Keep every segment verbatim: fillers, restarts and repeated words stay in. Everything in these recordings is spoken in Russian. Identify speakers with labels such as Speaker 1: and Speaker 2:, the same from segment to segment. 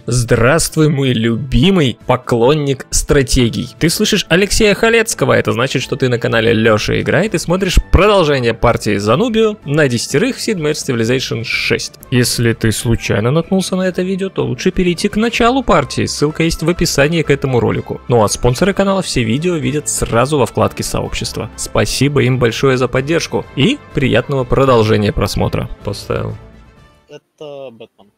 Speaker 1: Здравствуй, мой любимый поклонник стратегий. Ты слышишь Алексея Халецкого, это значит, что ты на канале Лёша Играет и смотришь продолжение партии за Нубию на десятерых в Sid Meier's Civilization шесть. Если ты случайно наткнулся на это видео, то лучше перейти к началу партии, ссылка есть в описании к этому ролику. Ну а спонсоры канала все видео видят сразу во вкладке сообщества. Спасибо им большое за поддержку и приятного продолжения просмотра. Поставил.
Speaker 2: Это Бэтмен.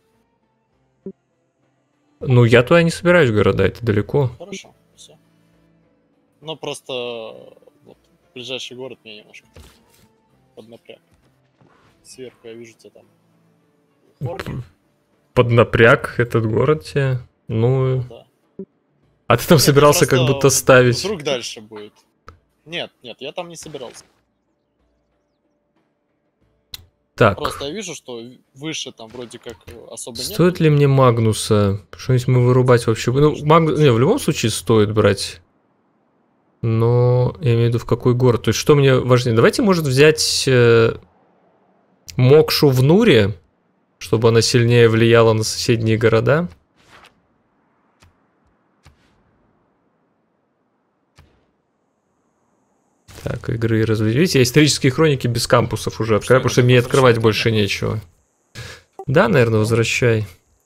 Speaker 1: Ну, я туда не собираюсь города, это далеко.
Speaker 2: Хорошо, все. Ну, просто вот, ближайший город меня немножко поднапряг. Сверху я вижу тебя там. Хорни.
Speaker 1: Поднапряг этот город тебе? Ну...
Speaker 2: Ну, да.
Speaker 1: А ты там
Speaker 2: Нет,
Speaker 1: собирался как будто ставить?
Speaker 2: Вдруг дальше будет. Нет, нет, я там не собирался.
Speaker 1: Так.
Speaker 2: Просто я вижу, что выше там вроде как особо нет.
Speaker 1: Стоит ли мне Магнуса? Что-нибудь мы вырубать вообще? Ну, Магнус... Не, в любом случае стоит брать. Но я имею в виду в какой город. То есть что мне важнее? Давайте, может, взять э... Мокшу в Нуре, чтобы она сильнее влияла на соседние города. Так, игры и развлечения. Видите, я исторические хроники без кампусов уже открываю, потому что мне открывать больше нечего. Да, наверное, возвращай.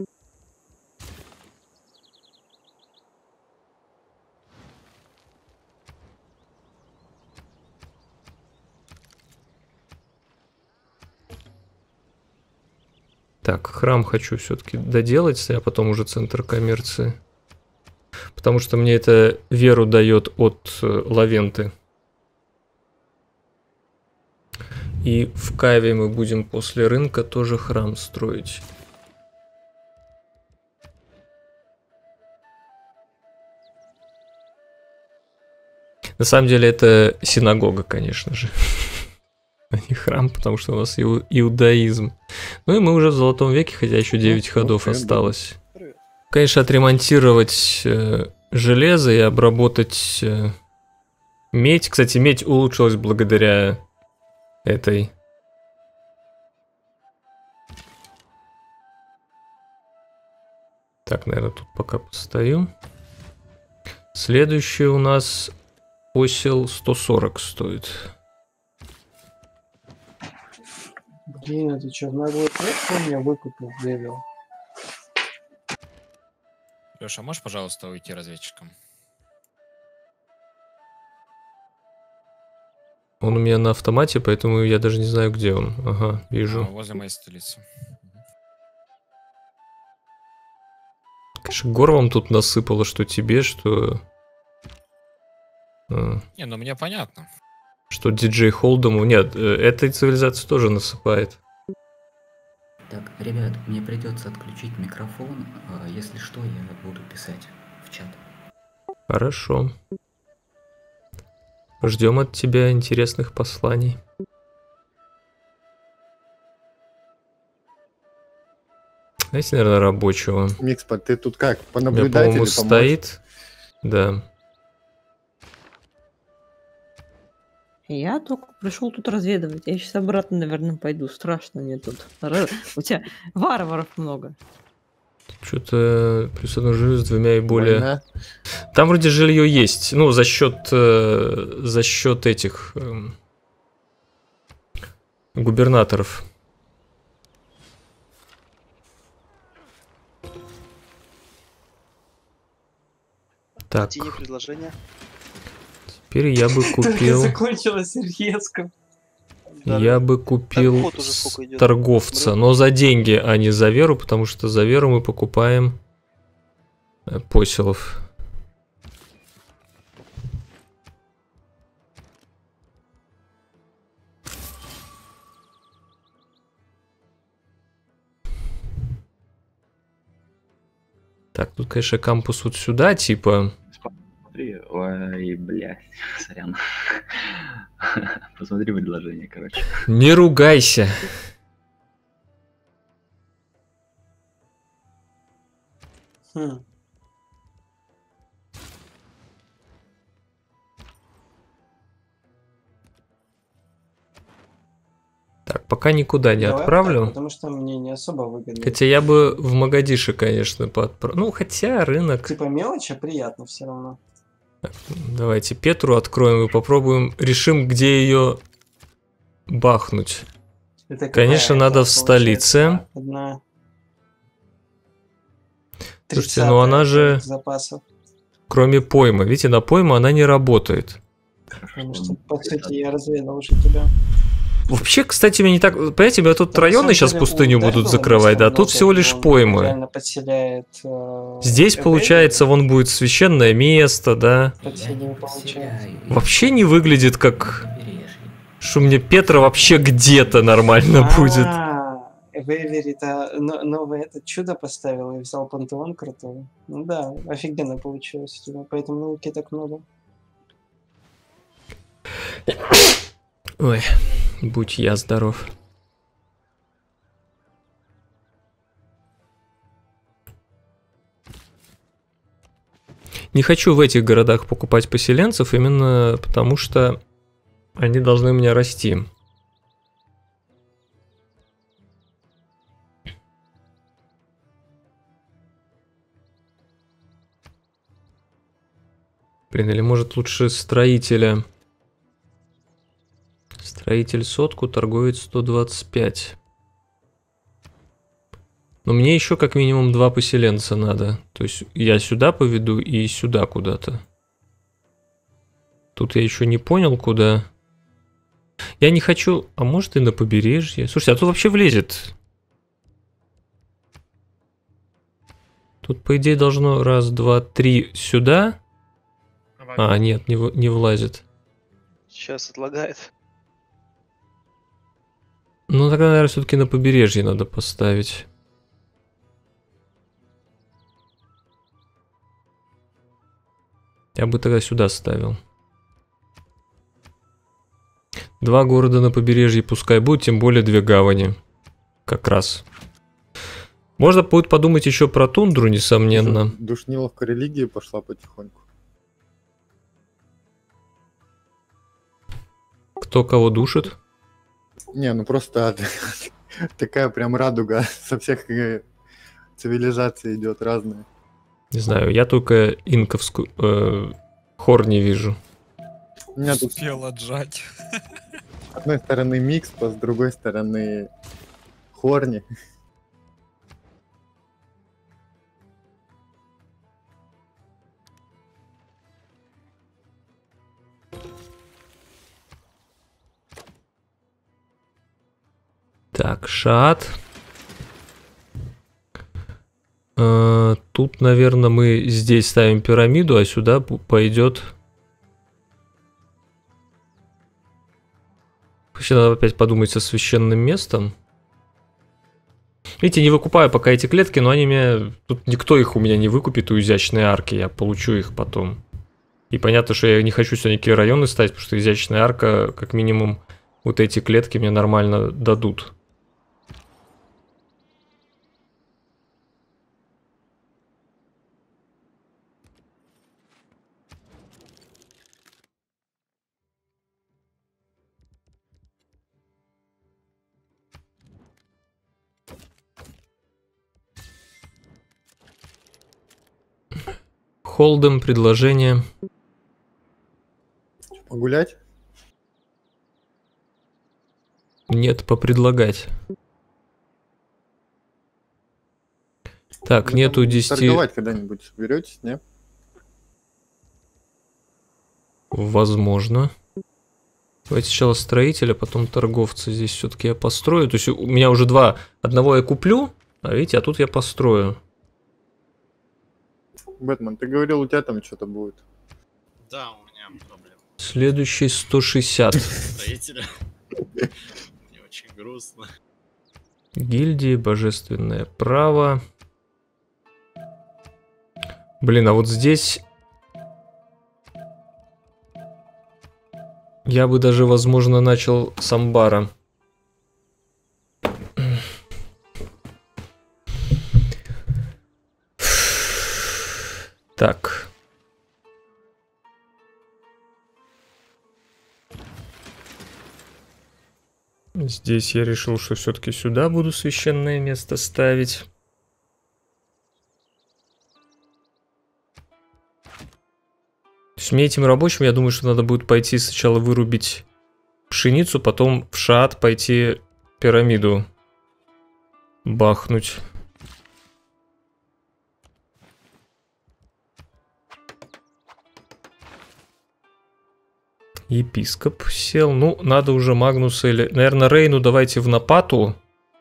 Speaker 1: Так, храм хочу все-таки доделать, а потом уже центр коммерции. Потому что мне это веру дает от э, Лавенты. И в Каве мы будем после рынка тоже храм строить. На самом деле это синагога, конечно же. А не храм, потому что у нас иу иудаизм. Ну и мы уже в Золотом веке, хотя еще девять ходов осталось. Конечно, отремонтировать э, железо и обработать э, медь. Кстати, медь улучшилась благодаря этой. Так, наверное, тут пока постою. Следующий у нас осел сто сорок стоит.
Speaker 3: Блин, это что, наглый кто меня выкупил, вывел?
Speaker 4: Леша, можешь, пожалуйста, уйти разведчиком?
Speaker 1: Он у меня на автомате, поэтому я даже не знаю, где он. Ага, вижу.
Speaker 4: А, возле моей столицы.
Speaker 1: Конечно, горлом тут насыпало, что тебе, что... А,
Speaker 4: Не, ну мне понятно.
Speaker 1: что диджей Холдому... Нет, этой цивилизации тоже насыпает.
Speaker 5: Так, ребят, мне придется отключить микрофон. Если что, я буду писать в чат.
Speaker 1: Хорошо. Ждем от тебя интересных посланий. Знаете, наверное, рабочего.
Speaker 6: Микспа, ты тут как,
Speaker 1: У меня,
Speaker 6: понаблюдать
Speaker 1: по-моему,
Speaker 6: или помочь?
Speaker 1: стоит. Да.
Speaker 7: Я только пришел тут разведывать. Я сейчас обратно, наверное, пойду. Страшно мне тут. У тебя варваров много.
Speaker 1: Что-то плюс одно жилье с двумя и более.
Speaker 6: Война.
Speaker 1: Там вроде жилье есть. Ну, за счет э, за счет этих э, губернаторов. Так.
Speaker 2: предложение.
Speaker 1: Теперь я бы купил.
Speaker 3: Закончилось резко.
Speaker 1: Я бы купил
Speaker 2: Так, вот уже сколько идет.
Speaker 1: торговца, но за деньги, а не за веру, потому что за веру мы покупаем э, поселов. Так, тут, конечно, кампус вот сюда, типа.
Speaker 8: Смотри, ой, блядь, сорян. Посмотри предложение, короче.
Speaker 1: Не ругайся.
Speaker 3: Хм.
Speaker 1: Так, пока никуда не
Speaker 3: Давай
Speaker 1: отправлю.
Speaker 3: так, потому что мне не особо выгодно.
Speaker 1: Хотя я бы в Магадише, конечно, поотправил. Ну, хотя рынок...
Speaker 3: Типа мелочь, а приятно все равно.
Speaker 1: Давайте Петру откроем и попробуем, решим, где ее бахнуть.
Speaker 3: Это
Speaker 1: Конечно,
Speaker 3: какая
Speaker 1: надо
Speaker 3: это,
Speaker 1: в столице.
Speaker 3: получается, Одна...
Speaker 1: Слушайте, ну она же-
Speaker 3: тридцатая запасов.
Speaker 1: Кроме поймы. Видите, на пойму она не работает.
Speaker 3: Потому что, по сути, я разведал уже тебя.
Speaker 1: Вообще, кстати, мне не так... Понимаете, меня тут
Speaker 3: Да, на
Speaker 1: районы
Speaker 3: самом
Speaker 1: сейчас
Speaker 3: деле,
Speaker 1: пустыню
Speaker 3: у
Speaker 1: будут
Speaker 3: Дэвила
Speaker 1: закрывать, да,
Speaker 3: просто
Speaker 1: тут
Speaker 3: много,
Speaker 1: всего лишь
Speaker 3: он
Speaker 1: поймы.
Speaker 3: реально подселяет... э,
Speaker 1: Здесь,
Speaker 3: Эвель,
Speaker 1: получается, вон будет священное место, да.
Speaker 5: Я
Speaker 3: Подселяю,
Speaker 5: не
Speaker 3: получается.
Speaker 5: подселяю.
Speaker 1: Вообще не выглядит как...
Speaker 5: На побережье.
Speaker 1: Что мне Петра вообще где-то нормально будет.
Speaker 3: А, Вейвери-то но- новое это чудо поставил и взял пантеон крутой. Ну да, офигенно получилось у тебя, поэтому науки так много.
Speaker 1: Ой, будь я здоров. Не хочу в этих городах покупать поселенцев, именно потому что они должны у меня расти. Блин, или может лучше строителя. Строитель сотку, торговец сто двадцать пять. Но мне еще как минимум два поселенца надо. То есть я сюда поведу и сюда куда-то. Тут я еще не понял, куда. Я не хочу... А может и на побережье? Слушайте, а тут вообще влезет. Тут, по идее, должно раз, два, три сюда. А, нет, не, в- не влазит.
Speaker 6: Сейчас отлагает.
Speaker 1: Ну, тогда, наверное, все-таки на побережье надо поставить. Я бы тогда сюда ставил. Два города на побережье пускай будет, тем более две гавани. Как раз. Можно будет подумать еще про тундру, несомненно.
Speaker 9: Душниловка религии пошла потихоньку.
Speaker 1: Кто кого душит?
Speaker 9: Не, ну просто такая прям радуга со всех э, цивилизаций идет разная.
Speaker 1: Не знаю, я только инковскую э, хор не вижу.
Speaker 9: У меня тут
Speaker 4: Успел отжать.
Speaker 9: с одной стороны микс, а с другой стороны хорни.
Speaker 1: Так, шат. Э, Тут, наверное, мы здесь ставим пирамиду, а сюда п- пойдет... Вообще надо опять подумать со священным местом. Видите, не выкупаю пока эти клетки, но они меня... Тут никто их у меня не выкупит, у изящной арки, я получу их потом. И понятно, что я не хочу сюда никакие районы ставить, потому что изящная арка, как минимум, вот эти клетки мне нормально дадут. Холдем, предложение.
Speaker 9: Погулять?
Speaker 1: Нет, попредлагать. Так,
Speaker 9: Вы
Speaker 1: нету
Speaker 9: там
Speaker 1: десяти...
Speaker 9: Торговать когда-нибудь соберетесь, не?
Speaker 1: Возможно. Давайте сначала строителя, потом торговца здесь все-таки я построю. То есть у меня уже два. Одного я куплю, а видите, а тут я построю.
Speaker 9: Бэтмен, ты говорил, у тебя там что-то будет.
Speaker 2: Да, у меня проблема.
Speaker 1: Следующий сто шестьдесят.
Speaker 2: Строителя. Мне очень грустно.
Speaker 1: Гильдии, божественное право. Блин, а вот здесь... Я бы даже, возможно, начал с амбара. Так. Здесь я решил, что все-таки сюда буду священное место ставить. То есть мне этим рабочим, я думаю, что надо будет пойти сначала вырубить пшеницу, потом в шат пойти пирамиду бахнуть. Епископ сел. Ну, надо уже Магнуса или... Наверное, Рейну давайте в Напату.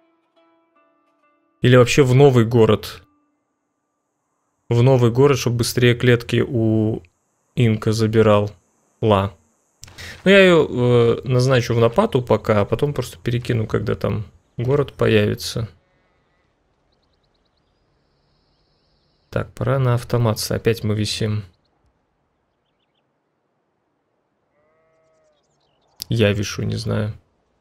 Speaker 1: Или вообще в новый город. В новый город, чтобы быстрее клетки у Инка забирал. Ла. Ну, я ее э, назначу в Напату пока, а потом просто перекину, когда там город появится. Так, пора на автомат. Опять мы висим. Я вишу, не знаю.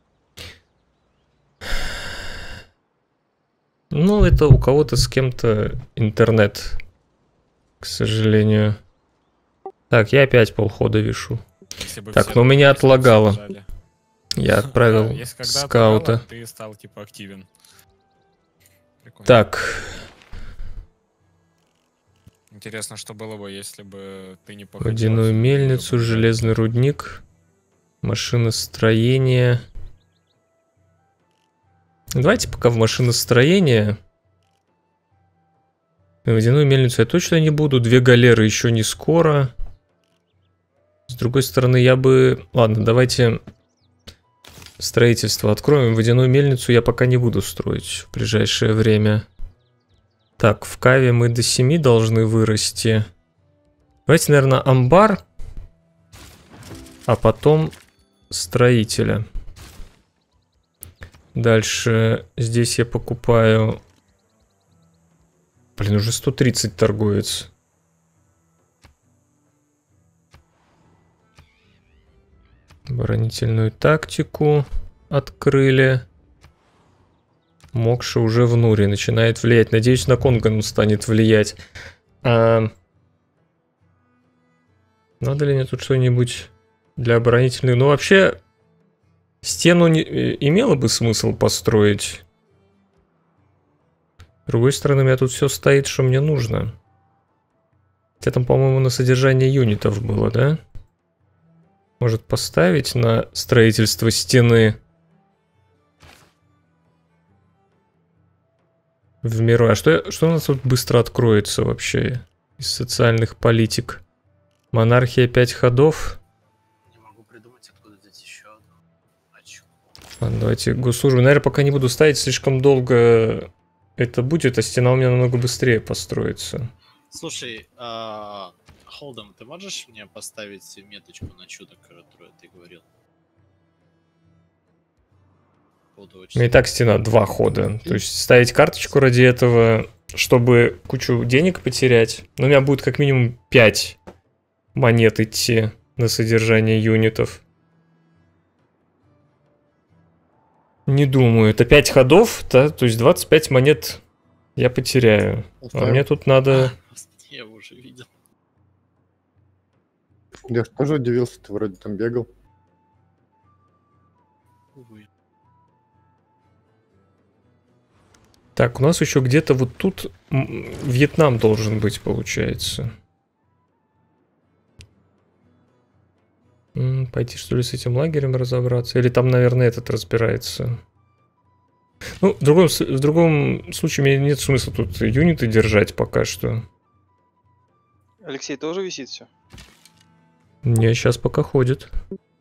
Speaker 1: Ну, это у кого-то с кем-то интернет, к сожалению. Так, я опять полхода вишу. Так, но меня отлагало. Я отправил
Speaker 4: Да, если когда
Speaker 1: скаута.
Speaker 4: отлагало, ты стал типа активен. Прикольно.
Speaker 1: Так,
Speaker 4: Интересно, что было бы, если бы ты не походил.
Speaker 1: водяную
Speaker 4: отсюда,
Speaker 1: мельницу,
Speaker 4: уже бы-
Speaker 1: железный рудник, машиностроение. Давайте пока в машиностроение. Водяную мельницу я точно не буду. Две галеры еще не скоро. С другой стороны, я бы... Ладно, давайте строительство откроем. Водяную мельницу я пока не буду строить в ближайшее время. Так, в Каве мы до семи должны вырасти. Давайте, наверное, амбар. А потом строителя. Дальше здесь я покупаю... Блин, уже сто тридцать торговец. Оборонительную тактику открыли. Мокша уже в Нуре начинает влиять. Надеюсь, на Конго он станет влиять. А... Надо ли мне тут что-нибудь для оборонительных? Ну, вообще, стену не... имело бы смысл построить. С другой стороны, у меня тут все стоит, что мне нужно. Хотя там, по-моему, на содержание юнитов было, да? Может поставить на строительство стены в миру. А что, что у нас тут быстро откроется вообще из социальных политик? Монархия пять ходов.
Speaker 2: Не могу придумать, откуда взять еще одну очку.
Speaker 1: Ладно, давайте госслужбу. Наверное, пока не буду ставить, слишком долго это будет, а стена у меня намного быстрее построится.
Speaker 2: Слушай, а, Холдем, ты можешь мне поставить меточку на чудо, которую ты говорил? Буду
Speaker 1: У
Speaker 2: очень...
Speaker 1: меня и так стена два хода. То есть ставить карточку ради этого, чтобы кучу денег потерять. Но у меня будет как минимум пять монет идти на содержание юнитов. Не думаю. Это пять ходов, да? То есть двадцать пять монет я потеряю. А мне тут надо...
Speaker 2: Господи, я его уже видел.
Speaker 9: Я ж тоже удивился, ты вроде там бегал.
Speaker 2: Увы.
Speaker 1: Так, у нас еще где-то вот тут м, Вьетнам должен быть, получается. М, Пойти, что ли, с этим лагерем разобраться? Или там, наверное, этот разбирается? Ну, в другом, с- в другом случае мне нет смысла тут юниты держать пока что.
Speaker 6: Алексей тоже висит все?
Speaker 1: Не, сейчас пока ходит.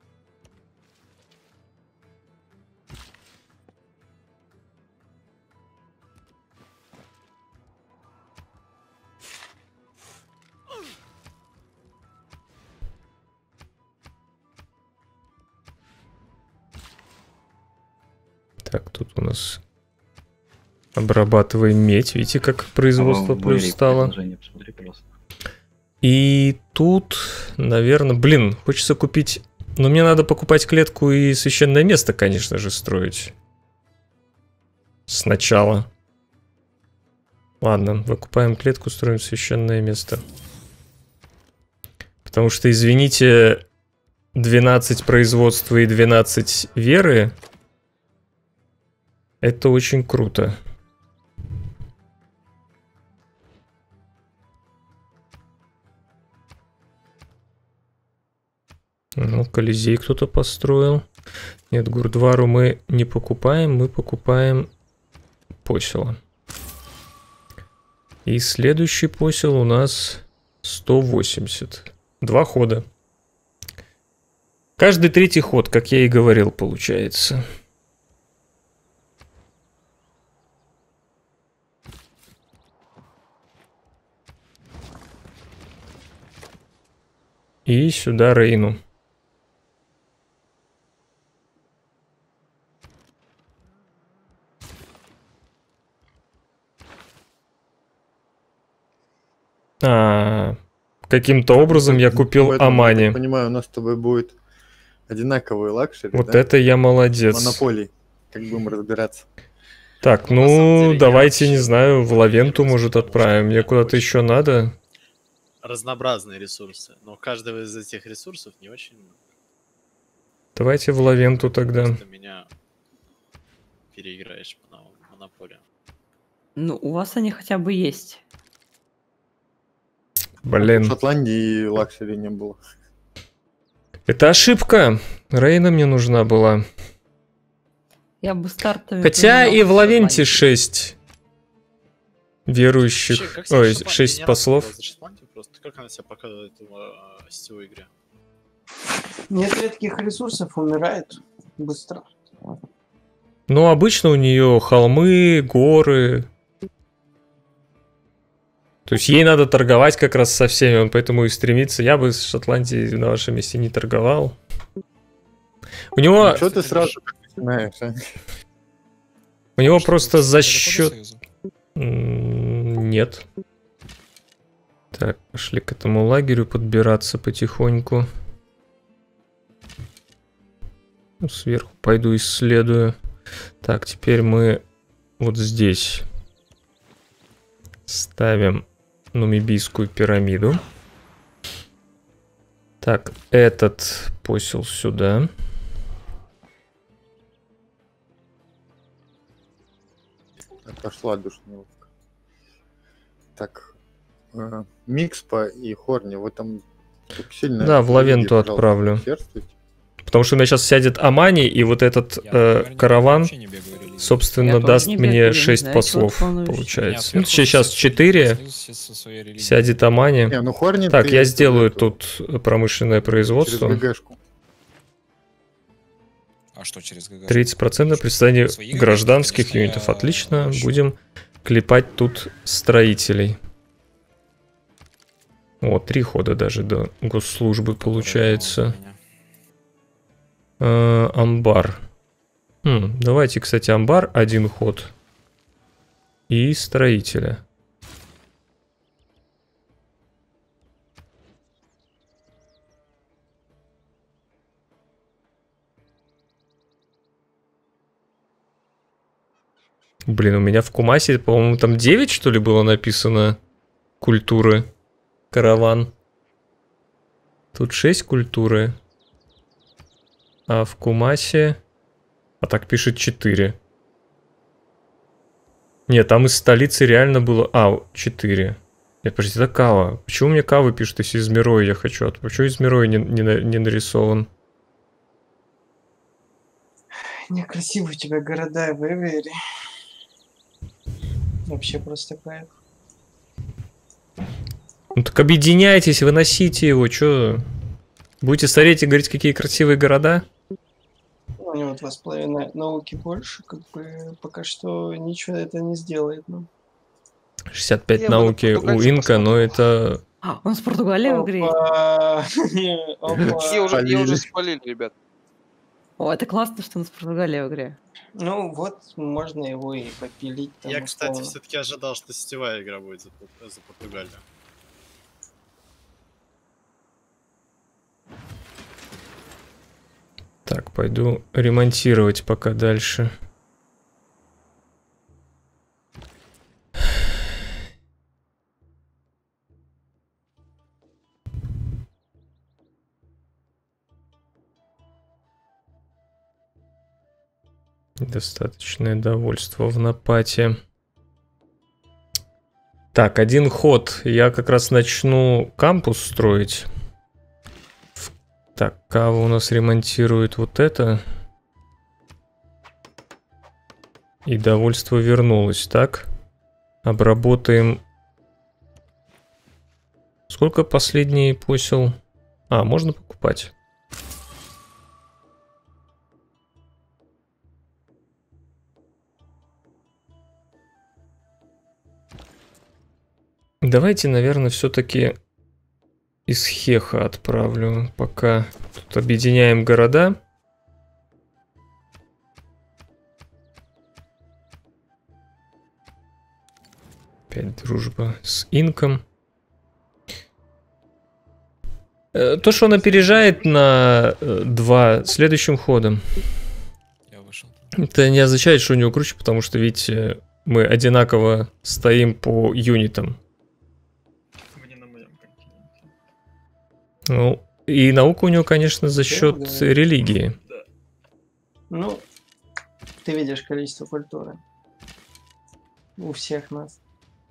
Speaker 1: Так, тут у нас обрабатываем медь. Видите, как производство
Speaker 8: В
Speaker 1: плюс
Speaker 8: Вэри
Speaker 1: стало.
Speaker 8: предложение посмотри, пожалуйста.
Speaker 1: И тут, наверное, блин, хочется купить... Но мне надо покупать клетку и священное место, конечно же, строить. Сначала. Ладно, выкупаем клетку, строим священное место. Потому что, извините, двенадцать производства и двенадцать веры Это очень круто. Ну, Колизей кто-то построил. Нет, Гурдвару мы не покупаем, мы покупаем посела. И следующий посел у нас сто восемьдесят. Два хода. Каждый третий ход, как я и говорил, получается. И сюда Рейну. А, каким-то образом я купил
Speaker 9: Поэтому, я
Speaker 1: Амани.
Speaker 9: так понимаю, у нас с тобой будет одинаковый лакшери,
Speaker 1: Вот
Speaker 9: да?
Speaker 1: это я молодец.
Speaker 9: Монополий, как будем разбираться.
Speaker 1: Так,
Speaker 2: Ну, на самом
Speaker 1: ну,
Speaker 2: деле, я
Speaker 1: давайте, не
Speaker 2: вообще
Speaker 1: знаю, в
Speaker 2: не
Speaker 1: Лавенту,
Speaker 2: разберусь,
Speaker 1: может,
Speaker 2: потому что
Speaker 1: отправим.
Speaker 2: у
Speaker 1: Мне
Speaker 2: меня
Speaker 1: куда-то
Speaker 2: очень
Speaker 1: еще надо.
Speaker 2: разнообразные ресурсы, но каждого из этих ресурсов не очень много.
Speaker 1: Давайте в Лавенту
Speaker 2: Поэтому
Speaker 1: тогда.
Speaker 2: просто меня переиграешь по монополию.
Speaker 7: Ну, у вас они хотя бы есть.
Speaker 9: В
Speaker 1: Блин.
Speaker 9: Шотландии лакшери не было.
Speaker 1: Это ошибка. Рейна мне нужна была.
Speaker 7: Я бы стартовый
Speaker 1: Хотя
Speaker 7: поменял
Speaker 1: и в
Speaker 7: с
Speaker 1: Лавенте
Speaker 7: Шотландией.
Speaker 1: шесть верующих.
Speaker 2: Вообще, как тебе
Speaker 1: Ой,
Speaker 2: Шотландия?
Speaker 1: шесть
Speaker 2: Я не раз
Speaker 1: послов.
Speaker 2: играл за Шотландию просто. Как она себя показывает в э, сетевой игре?
Speaker 3: Нет редких ресурсов, умирает быстро.
Speaker 1: Ну, обычно у нее холмы, горы. То есть ей надо торговать как раз со всеми, он поэтому и стремится. Я бы с Шотландией на вашем месте не торговал. У него,
Speaker 9: Ну, что ты сразу так начинаешь, а?
Speaker 1: у него
Speaker 4: Что,
Speaker 1: просто
Speaker 4: вы
Speaker 1: за
Speaker 4: далеко до
Speaker 1: счет...
Speaker 4: Союза?
Speaker 1: М, Нет. Так, пошли к этому лагерю подбираться потихоньку. Ну, сверху пойду исследую. Так, теперь мы вот здесь ставим нумибийскую пирамиду. Так, этот посел сюда.
Speaker 9: Пошла душниловка. Так, э, Микспа и Хорни, вы там тут сильно...
Speaker 1: Да, в
Speaker 9: люди,
Speaker 1: Лавенту
Speaker 9: пожалуйста,
Speaker 1: отправлю.
Speaker 9: усердствуйте.
Speaker 1: Потому что у меня сейчас сядет Амани, и вот этот
Speaker 4: Я,
Speaker 1: э,
Speaker 4: например,
Speaker 1: караван,
Speaker 4: вообще не бегаю релизом.
Speaker 1: собственно,
Speaker 7: Я тоже
Speaker 1: даст
Speaker 7: не
Speaker 1: мне
Speaker 7: бегаю, не
Speaker 1: шесть
Speaker 7: знаю, чего ты
Speaker 1: послов,
Speaker 7: волнуешься.
Speaker 1: получается.
Speaker 4: Меня
Speaker 1: Ну,
Speaker 4: сверху
Speaker 1: сейчас
Speaker 4: все
Speaker 1: четыре,
Speaker 4: судят со- со своей религией.
Speaker 1: сядет Амани.
Speaker 9: Не, ну Хорни
Speaker 1: Так,
Speaker 9: ты
Speaker 1: я сделаю
Speaker 9: эту-
Speaker 1: тут промышленное
Speaker 9: через
Speaker 1: производство.
Speaker 9: ГГшку.
Speaker 4: А что через ГГ?
Speaker 1: тридцать процентов при создании
Speaker 4: Свои ГГ,
Speaker 1: гражданских
Speaker 4: конечно,
Speaker 1: юнитов.
Speaker 4: я
Speaker 1: Отлично.
Speaker 4: вообще-
Speaker 1: Будем клепать тут строителей. О, три хода даже до госслужбы получается. Э, амбар. Хм, давайте, кстати, амбар один ход. И строителя. Блин, у меня в Кумасе, по-моему, там девять, что ли, было написано культуры. Караван. Тут шесть культуры. А в Кумасе... А так пишет четыре. Нет, там из столицы реально было... А, четыре. Нет, подожди, это Кава. Почему мне Кавы пишут, если из Мироя я хочу? А почему из Мироя не, не, на- не нарисован?
Speaker 3: Некрасивые у тебя города в Эвере. Вообще просто кайф.
Speaker 1: Ну так объединяйтесь, выносите его, чё? Будете стареть и говорить, какие красивые города?
Speaker 3: У него два с половиной науки больше, как бы пока что ничего это не сделает нам.
Speaker 1: шестьдесят пять
Speaker 6: Я бы на
Speaker 1: науки у
Speaker 6: португальца
Speaker 1: Инка, но
Speaker 6: посмотрел.
Speaker 1: это...
Speaker 7: А, он с Португалии в игре?
Speaker 3: Опа! Опа!
Speaker 6: Ее уже, ее уже
Speaker 9: Спалили.
Speaker 6: спалили, ребят.
Speaker 7: О, это классно, что он с Португалии в игре.
Speaker 3: Ну вот, можно его и попилить. Там,
Speaker 2: Я, кстати,
Speaker 3: условно.
Speaker 2: все-таки ожидал, что сетевая игра будет за, Пор- за Португалию.
Speaker 1: Так, пойду ремонтировать пока дальше. Достаточное довольство в напате. Так, один ход. Я как раз начну кампус строить. Так, Кава у нас ремонтирует вот это. И довольство вернулось, так? Обработаем. Сколько последний посел? А, можно покупать. Давайте, наверное, все-таки из Хеха отправлю. Пока тут объединяем города. Опять дружба с Инком. То, что он опережает на два следующим ходом.
Speaker 4: Я вышел.
Speaker 1: Это не означает, что у него круче, потому что, видите, мы одинаково стоим по юнитам.
Speaker 2: Вы не на моем континенте.
Speaker 1: Ну, и наука у него, конечно, за счет
Speaker 3: да.
Speaker 1: религии.
Speaker 3: Ну, ты видишь количество культуры. У всех нас.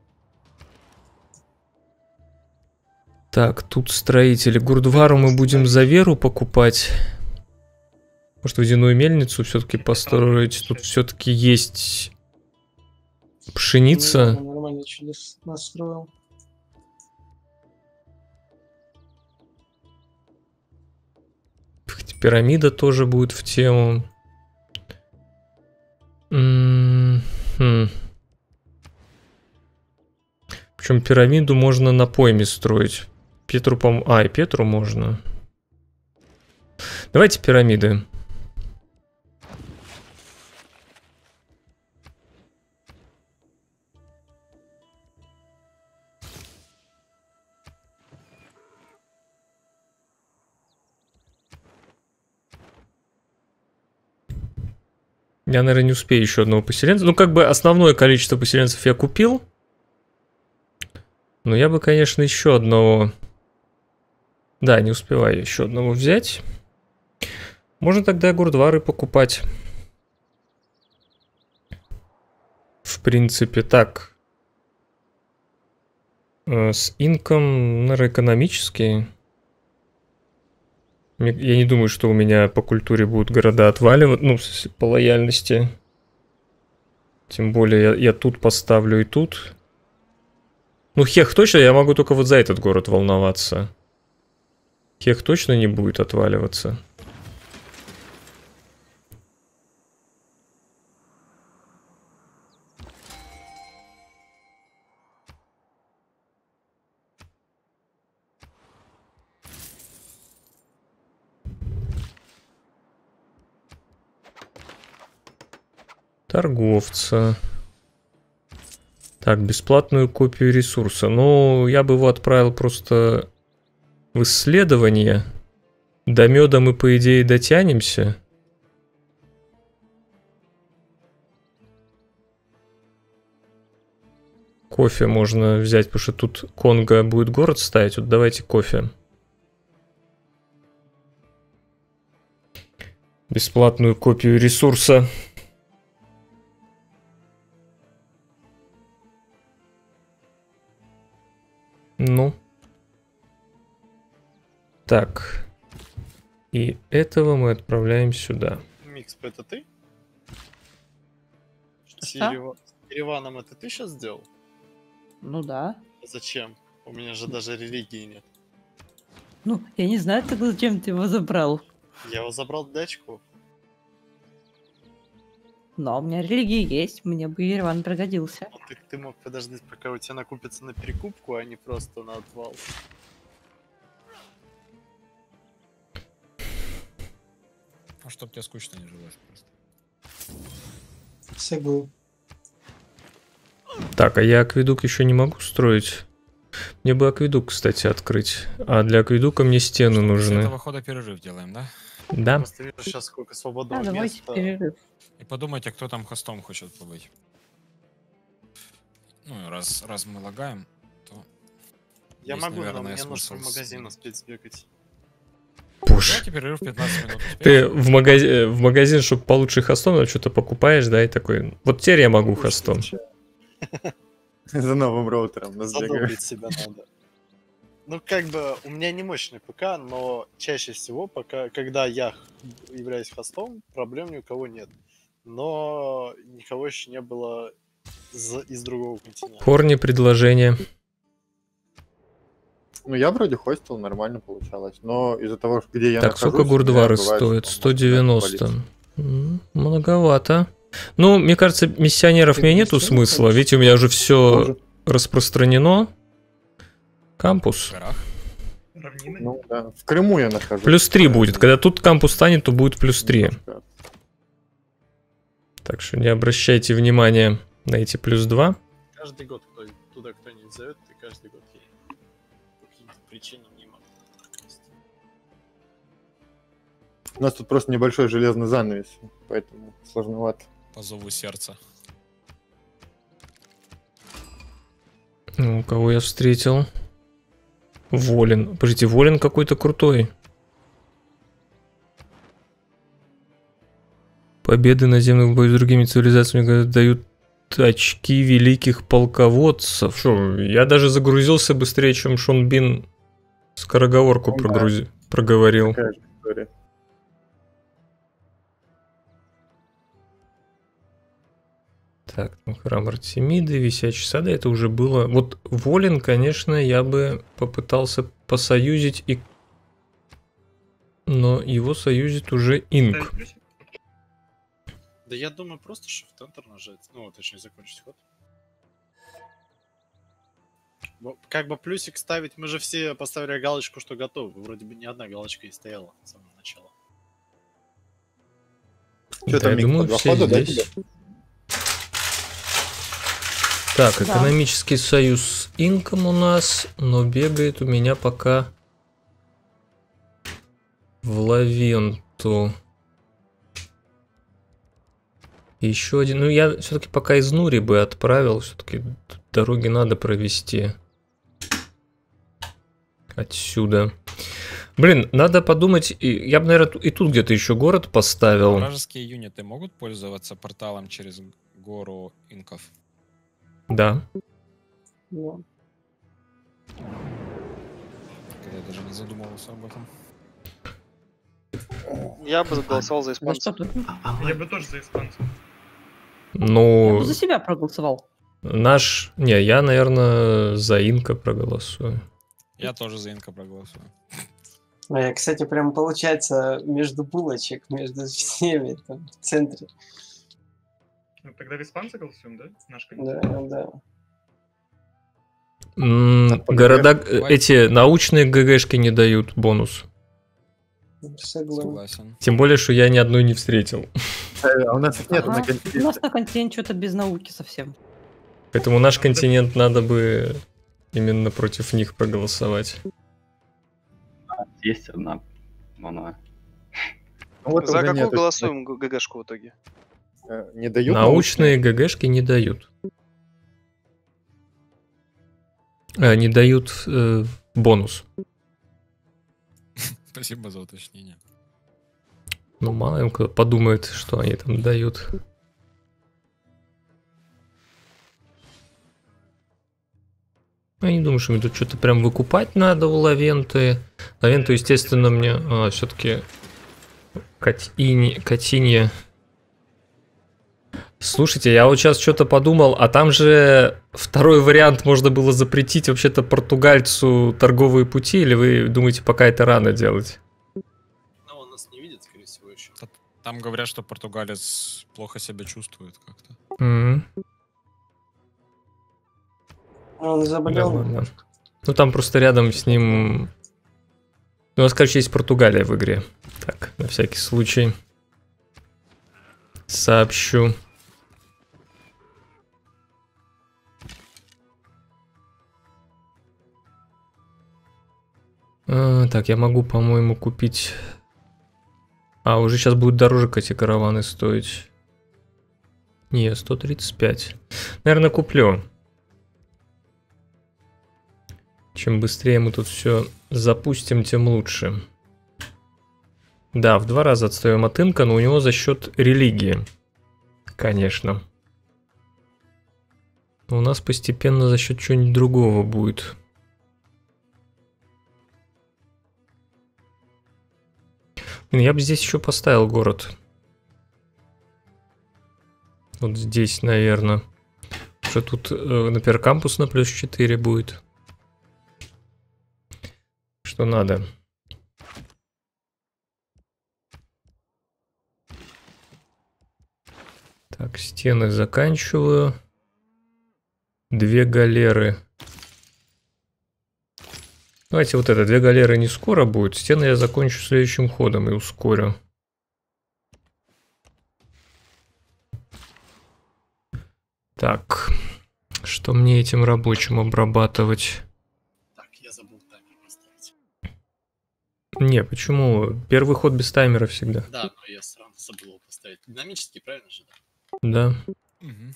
Speaker 1: Так, тут строители. Гурдвару мы будем за веру покупать. Может, водяную мельницу все-таки построить. Тут все-таки есть пшеница.
Speaker 3: Ну, нормально чудес настроил.
Speaker 1: Пирамида тоже будет в тему. М-м-м. Причем пирамиду можно на пойме строить. Петру, по А, и Петру можно. Давайте пирамиды. Я, наверное, не успею еще одного поселенца. Ну, как бы основное количество поселенцев я купил. Но я бы, конечно, еще одного... Да, не успеваю еще одного взять. Можно тогда Гурдвары покупать. В принципе, так. С инком, наверное, экономически. Я не думаю, что у меня по культуре будут города отваливать. Ну, по лояльности. Тем более я, я тут поставлю и тут. Ну, Хех точно, я могу только вот за этот город волноваться. Хех точно не будет отваливаться. Торговца. Так, бесплатную копию ресурса. Ну, я бы его отправил просто в исследование. До меда мы, по идее, дотянемся. Кофе можно взять, потому что тут Конго будет город ставить. Вот давайте кофе. Бесплатную копию ресурса. Ну. Так. И этого мы отправляем сюда.
Speaker 2: Микс, это ты?
Speaker 7: Что?
Speaker 2: С Ерев- с Ереваном это ты сейчас сделал?
Speaker 7: Ну да.
Speaker 2: Зачем? У меня же даже религии нет.
Speaker 7: Ну, я не знаю, тогда зачем ты его забрал.
Speaker 2: Я его забрал для очков.
Speaker 7: Но у меня религия есть, мне бы Ереван пригодился.
Speaker 2: Ну, ты, ты мог подождать, пока у тебя накупится на перекупку, а не просто на отвал.
Speaker 4: А чтоб тебе скучно не жилось просто.
Speaker 3: Согласен.
Speaker 1: Так, а я акведук еще не могу строить. Мне бы акведук, кстати, открыть. А для акведука мне стены
Speaker 4: Что,
Speaker 1: нужны.
Speaker 4: С этого хода перерыв делаем, да?
Speaker 1: Да.
Speaker 2: Просто вижу сейчас сколько свободного
Speaker 7: Да, давайте
Speaker 2: места.
Speaker 7: перерыв.
Speaker 4: И подумайте, кто там хостом хочет побыть. Ну, и раз, раз мы лагаем, то...
Speaker 2: Я
Speaker 4: есть,
Speaker 2: могу, но
Speaker 4: наверное,
Speaker 2: мне нужно
Speaker 4: смысл
Speaker 2: в магазин
Speaker 4: с-
Speaker 2: успеть сбегать.
Speaker 1: Боже.
Speaker 4: Давайте перерыв пятнадцать минут.
Speaker 1: Ты в, магази... в магазин, чтобы получше хостом, что-то покупаешь, да, и такой, вот теперь я могу хостом.
Speaker 9: За новым роутером нас бегаем.
Speaker 2: Задобрить себя надо. Ну, как бы, у меня не мощный ПК, но чаще всего, пока, когда я являюсь хостом, проблем ни у кого нет. Но никого еще не было из, из другого континента.
Speaker 1: Корни предложения.
Speaker 9: Ну, я вроде хостил, нормально получалось. Но из-за того, что где я
Speaker 1: Так,
Speaker 9: нахожусь...
Speaker 1: сколько
Speaker 9: у меня
Speaker 1: гурдвары
Speaker 9: бывает,
Speaker 1: стоит?
Speaker 9: что
Speaker 1: сто
Speaker 9: может
Speaker 1: девяносто.
Speaker 9: валиться.
Speaker 1: М, Многовато. Ну, мне кажется, миссионеров
Speaker 3: Ты
Speaker 1: мне нету
Speaker 3: миссионер
Speaker 1: смысла.
Speaker 3: хочешь?
Speaker 1: Видите, у меня уже все
Speaker 9: Тоже.
Speaker 1: распространено. Кампус.
Speaker 4: В горах.
Speaker 9: Ну, да. В Крыму я нахожусь.
Speaker 1: Плюс три будет. Когда тут кампус станет, то будет плюс три.
Speaker 9: Немножко.
Speaker 1: Так что не обращайте внимания на эти плюс два.
Speaker 2: Каждый год кто, туда кто-нибудь зовет, и каждый год я по каким-то причинам не могу.
Speaker 9: У нас тут просто небольшой железный занавес, поэтому сложновато.
Speaker 4: По зову сердца.
Speaker 1: Ну, кого я встретил? Волин. Подождите, Волин какой-то крутой. Победы наземных боев с другими цивилизациями говорят, дают очки великих полководцев. Шо, я даже загрузился быстрее, чем Шон Бин скороговорку
Speaker 9: Ну да.
Speaker 1: прогрузи... проговорил.
Speaker 9: Такая же история.
Speaker 1: Так, ну, храм Артемиды, висячий сад, это уже было. Вот Волин, конечно, я бы попытался посоюзить, и... но его союзит уже Инк.
Speaker 2: Да я думаю, просто Shift-Enter нажать. Ну, точнее, закончить ход. Бо- Как бы плюсик ставить, мы же все поставили галочку, что готовы. Вроде бы ни одна галочка не стояла с самого начала.
Speaker 9: Чё
Speaker 1: Да,
Speaker 9: там,
Speaker 1: я
Speaker 9: Мик,
Speaker 1: думаю,
Speaker 9: по два
Speaker 1: все
Speaker 9: хода, да,
Speaker 1: здесь.
Speaker 9: тебе?
Speaker 1: Так,
Speaker 7: Да.
Speaker 1: экономический союз с Инком у нас, но бегает у меня пока в Лавенту. Еще один. Ну, я все-таки пока из Нури бы отправил. Все-таки дороги надо провести. Отсюда. Блин, надо подумать. и- Я бы, наверное, и тут где-то еще город поставил.
Speaker 4: Вражеские юниты могут пользоваться порталом через гору инков?
Speaker 1: Да.
Speaker 3: Ну,
Speaker 4: Когда я даже не задумывался об этом.
Speaker 6: Я бы голосовал за
Speaker 7: За что
Speaker 6: испанцев.
Speaker 7: ты?
Speaker 10: Я бы тоже за испанцев.
Speaker 7: Я
Speaker 1: Ну,
Speaker 7: бы за себя проголосовал.
Speaker 1: наш... Не, я, наверное, за Инка проголосую.
Speaker 4: Я тоже за инка проголосую.
Speaker 3: а я, кстати, прям получается между булочек, между всеми там в центре.
Speaker 10: Ну, тогда в испанца голосуем, да? Наш кандидат.
Speaker 3: Да, да.
Speaker 1: М,
Speaker 9: А по
Speaker 1: Города...
Speaker 9: ГГ?
Speaker 1: э, Эти научные ГГшки не дают бонус.
Speaker 3: Согласен.
Speaker 4: Согласен.
Speaker 1: Тем более, что я ни одной не встретил.
Speaker 9: Э, А у нас их нет
Speaker 7: Ага.
Speaker 9: на
Speaker 7: У
Speaker 9: континенте.
Speaker 7: нас на континенте что-то без науки совсем.
Speaker 1: Поэтому наш континент надо бы именно против них проголосовать.
Speaker 8: Есть одна, но она...
Speaker 9: Ну, вот
Speaker 6: За
Speaker 9: уже
Speaker 6: какую
Speaker 9: нету.
Speaker 6: голосуем г- ГГшку в итоге?
Speaker 9: Э, Не дают
Speaker 1: Научные ГГшки не дают. Э, Не дают э, бонус.
Speaker 4: Спасибо за уточнение.
Speaker 1: Ну, мало ли кто подумает, что они там дают. Я не думаю, что мне тут что-то прям выкупать надо у Лавенты. Лавенту, естественно, мне все-таки Катинья. Слушайте, я вот сейчас что-то подумал, а там же второй вариант можно было запретить вообще-то португальцу торговые пути, или вы думаете, пока это рано делать?
Speaker 2: Но он нас не видит, скорее всего, еще.
Speaker 4: Там говорят, что португалец плохо себя чувствует как-то.
Speaker 1: Мгм.
Speaker 3: Он
Speaker 1: Да
Speaker 3: заболел.
Speaker 1: ладно. Ну там просто рядом с ним... У нас, короче, есть Португалия в игре. Так, на всякий случай. Сообщу. А, так, я могу, по-моему, купить... А, уже сейчас будут дороже эти караваны стоить. Не, сто тридцать пять. Наверное, куплю. Чем быстрее мы тут все запустим, тем лучше. Да, в два раза отстаем от инка, но у него за счет религии. Конечно. Но у нас постепенно за счет чего-нибудь другого будет. Блин, я бы здесь еще поставил город. Вот здесь, наверное. Что тут, например, кампус на плюс четыре будет. Что надо. Так, стены заканчиваю. Две галеры. Давайте вот это. Две галеры не скоро будет. Стены я закончу следующим ходом и ускорю. Так. Что мне этим рабочим обрабатывать?
Speaker 2: Так, я забыл таймер поставить.
Speaker 1: Не, почему? Первый ход без таймера всегда.
Speaker 2: Да, но я сразу забыл его поставить. Динамический, правильно же?
Speaker 1: Да.
Speaker 4: Мгм.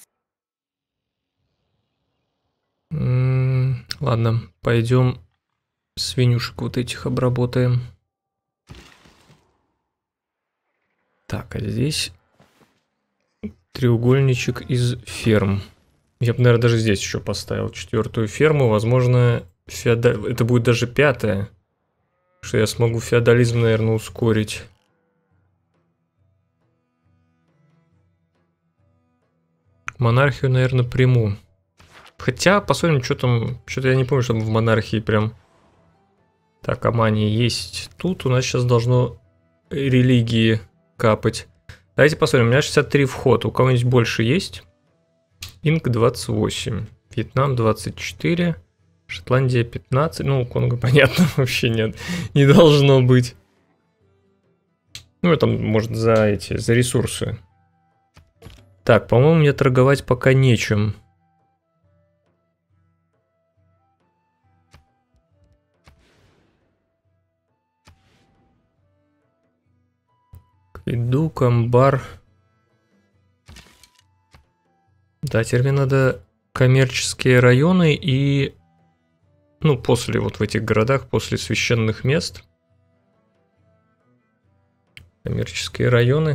Speaker 1: М, Ладно, пойдем свинюшек вот этих обработаем. Так, а здесь треугольничек из ферм. Я бы, наверное, даже здесь еще поставил четвертую ферму. Возможно, феода... это будет даже пятая. Что я смогу феодализм, наверное, ускорить. Монархию, наверное, приму. Хотя, посмотрим, что там... Что-то я не помню, что там в монархии прям... Так, Амания есть. Тут у нас сейчас должно религии капать. Давайте посмотрим. У меня шестьдесят три вход. У кого-нибудь больше есть? Инк двадцать восемь. Вьетнам двадцать четыре. Шотландия пятнадцать. Ну, у Конго, понятно, вообще нет. Не должно быть. Ну, это может за эти, за ресурсы. Так, по-моему, мне торговать пока нечем. Кведук, амбар. Да, теперь мне надо коммерческие районы и... Ну, после, вот в этих городах, после священных мест. Коммерческие районы.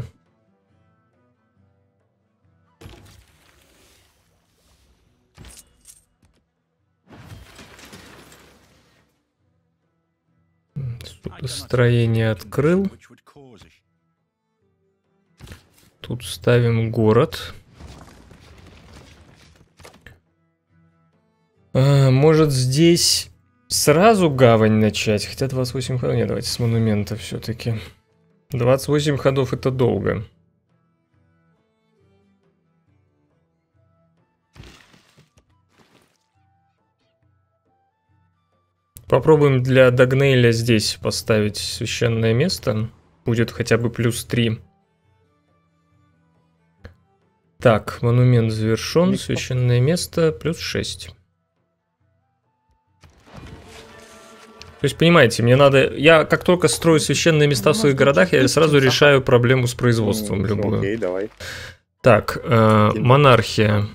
Speaker 1: Строение открыл. Тут ставим город. А, может здесь сразу гавань начать? Хотя двадцать восемь ходов. Нет, давайте с монумента все-таки. двадцать восемь ходов это долго. Попробуем для Дагнейля здесь поставить священное место. Будет хотя бы плюс три. Так, монумент завершен. Священное место плюс шесть. То есть, понимаете, мне надо... Я как только строю священные места в своих городах, я сразу решаю проблему с производством любую.
Speaker 9: Окей, давай.
Speaker 1: Так, э, монархия.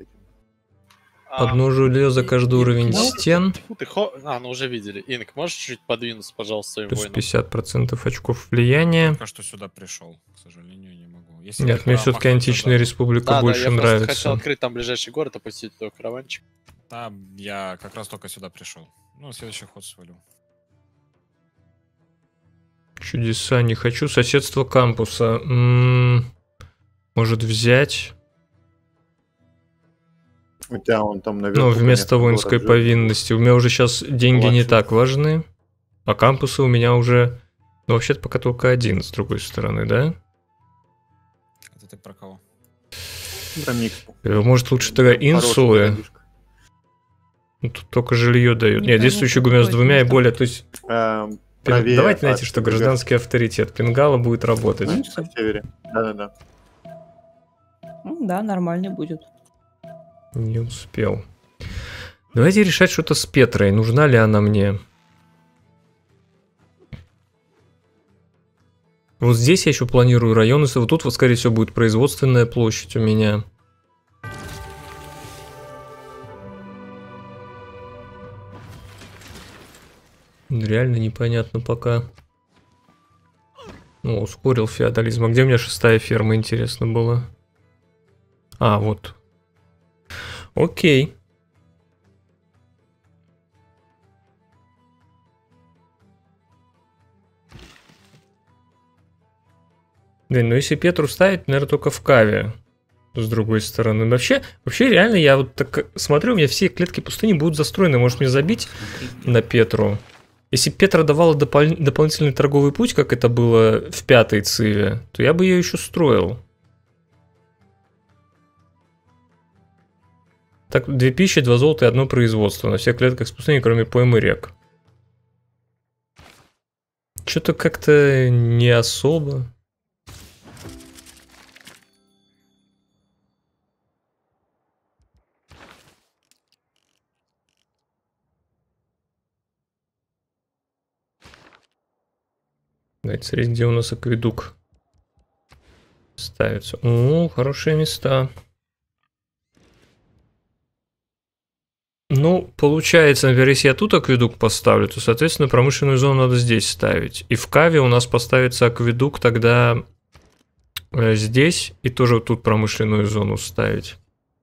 Speaker 1: Одно жилье за каждый уровень стен.
Speaker 2: Фу, ты хо... А, ну уже видели. Инк, можешь чуть подвинуться, пожалуйста, своим
Speaker 1: Плюс
Speaker 2: воинам?
Speaker 1: пятьдесят процентов очков влияния.
Speaker 4: Пока что сюда пришел, к сожалению, не могу. Если
Speaker 1: Нет, мне все-таки античная республика
Speaker 2: Да,
Speaker 1: больше
Speaker 2: да, я
Speaker 1: нравится.
Speaker 2: просто хотел открыть там ближайший город, опустить туда караванчик.
Speaker 4: Там я как раз только сюда пришел. Ну, следующий ход свалю.
Speaker 1: Чудеса, не хочу. Соседство кампуса. М-м, может взять.
Speaker 9: У тебя он там наверху.
Speaker 1: Ну, вместо
Speaker 9: конечно,
Speaker 1: воинской
Speaker 9: город
Speaker 1: повинности. У меня уже сейчас деньги не
Speaker 9: Младший.
Speaker 1: так важны. А кампусы у меня уже... Ну, вообще-то пока только один, с другой стороны, да?
Speaker 4: Это ты про кого?
Speaker 9: живет. Про Микспу.
Speaker 1: Э, Может, лучше тогда
Speaker 9: Хороший
Speaker 1: инсулы?
Speaker 9: городишко.
Speaker 1: Ну, тут только жилье дают. Нет,
Speaker 7: Никому
Speaker 1: действующий гумер с
Speaker 7: подходит,
Speaker 1: двумя и
Speaker 7: ну,
Speaker 1: более. То есть,
Speaker 9: Эм,
Speaker 1: пин-
Speaker 9: правее
Speaker 1: давайте, знаете,
Speaker 9: от
Speaker 1: что
Speaker 9: ГГ.
Speaker 1: гражданский авторитет. Пингала будет работать.
Speaker 9: На севере. Да-да-да.
Speaker 7: Ну да, нормально будет.
Speaker 1: Не успел. Давайте решать что-то с Петрой. Нужна ли она мне? Вот здесь я еще планирую районы. Вот тут, вот, скорее всего, будет производственная площадь у меня. Реально непонятно пока. Ну, ускорил феодализм. А где у меня шестая ферма, интересно было? А, вот. Окей. Блин, ну если Петру ставить, наверное, только в Каве. С другой стороны. Вообще, вообще реально, я вот так смотрю, у меня все клетки пустыни будут застроены. Может мне забить на Петру? Если Петра давала допол- дополнительный торговый путь, как это было в пятой циве, то я бы ее еще строил. Так, две пищи, два золота и одно производство на всех клетках с пустыни, кроме поймы рек. Что-то как-то не особо. Давайте смотреть, где у нас акведук ставится. О, хорошие места. Ну, получается, например, если я тут акведук поставлю, то, соответственно, промышленную зону надо здесь ставить. И в Каве у нас поставится акведук тогда здесь, и тоже тут промышленную зону ставить.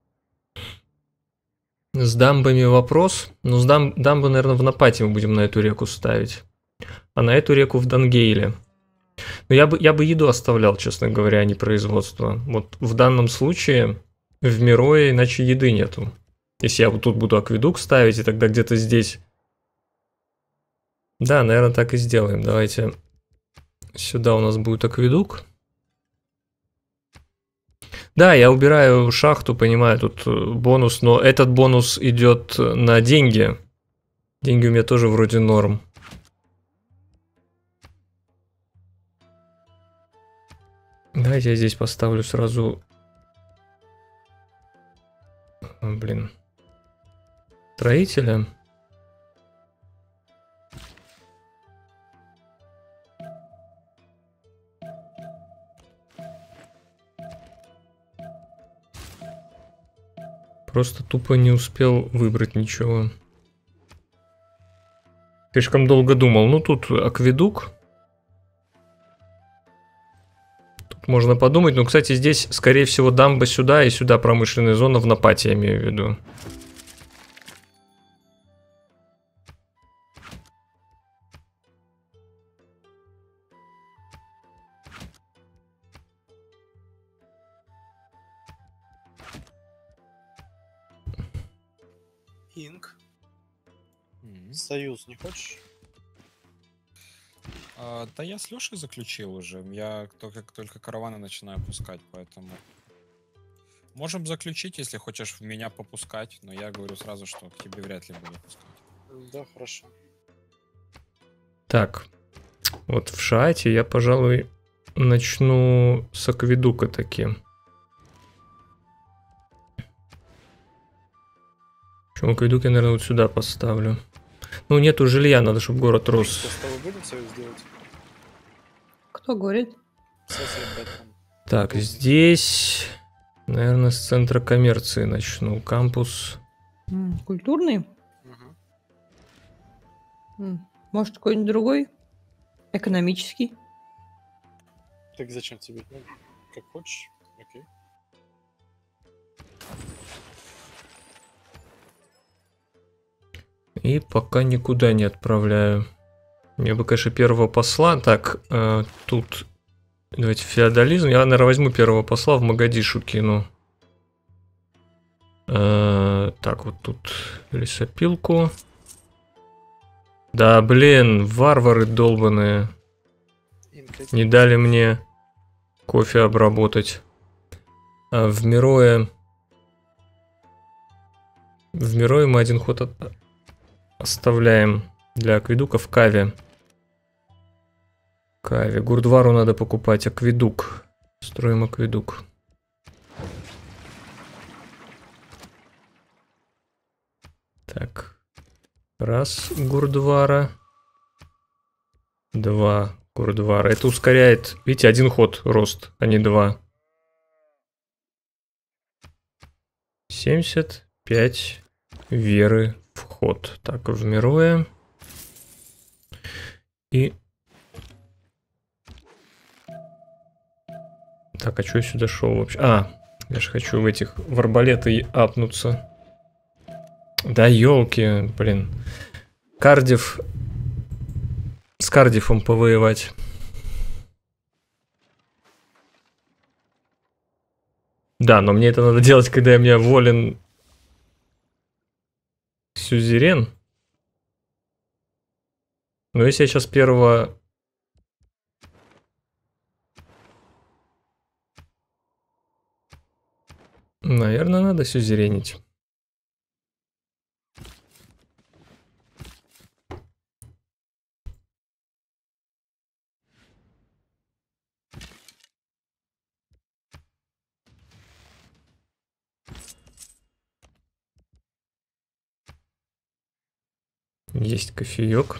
Speaker 1: С дамбами вопрос. Ну, с дам, дамбы, наверное, в Напате мы будем на эту реку ставить. А на эту реку в Дангейле. Но я бы, я бы еду оставлял, честно говоря, а не производство. Вот в данном случае в Мирое иначе еды нету. Если я вот тут буду акведук ставить, и тогда где-то здесь... Да, наверное, так и сделаем. Давайте сюда у нас будет акведук. Да, я убираю шахту, понимаю, тут бонус, но этот бонус идет на деньги. Деньги у меня тоже вроде норм. Давайте я здесь поставлю сразу... О, блин. Строителя. Просто тупо не успел выбрать ничего. Слишком долго думал. Ну, тут акведук. Тут можно подумать. Ну, кстати, здесь, скорее всего, дамба сюда и сюда промышленная зона в Напате, я имею в виду.
Speaker 2: Инк.
Speaker 4: Мгм.
Speaker 2: Союз не хочешь?
Speaker 4: А, да я с Лешей заключил уже. Я только, только караваны начинаю пускать, поэтому... Можем заключить, если хочешь в меня попускать, но я говорю сразу, что к тебе вряд ли буду пускать.
Speaker 2: Да, хорошо.
Speaker 1: Так. Вот в Шаате я, пожалуй, начну с акведука таки. Причем акведук я, наверное, вот сюда поставлю. Ну, нету жилья, надо, чтобы город рос.
Speaker 2: Что, с тобой будем союз делать?
Speaker 7: Кто говорит?
Speaker 2: Сосед, поэтому.
Speaker 1: Так, здесь, наверное, с центра коммерции начну. Кампус.
Speaker 7: М, Культурный?
Speaker 2: Мгм.
Speaker 7: М, Может, какой-нибудь другой? Экономический?
Speaker 2: Так зачем тебе? Ну, как хочешь. Окей.
Speaker 1: И пока никуда не отправляю. Мне бы, конечно, первого посла. Так, э, тут... Давайте феодализм. Я, наверное, возьму первого посла, в Магадишу кину. Э, так, вот тут лесопилку. Да, блин, варвары долбаные.
Speaker 2: Инк,
Speaker 1: Не дали мне кофе обработать. А в Мирое... В Мирое мы один ход от... оставляем для акведука в Каве. Каве. Гурдвару надо покупать. Акведук. Строим акведук. Так. Раз Гурдвара. Два Гурдвара. Это ускоряет, видите, один ход рост, а не два. семьдесят пять веры в ход. Так, в Мирое. И Так, а что я сюда шел вообще? А, я же хочу в этих, в арбалеты апнуться. Да елки, блин. Кардиф. С Кардифом повоевать. Да, но мне это надо делать, когда у меня волен сюзерен. Но если я сейчас первого... Наверное, надо сюзеренить. Есть кофеек.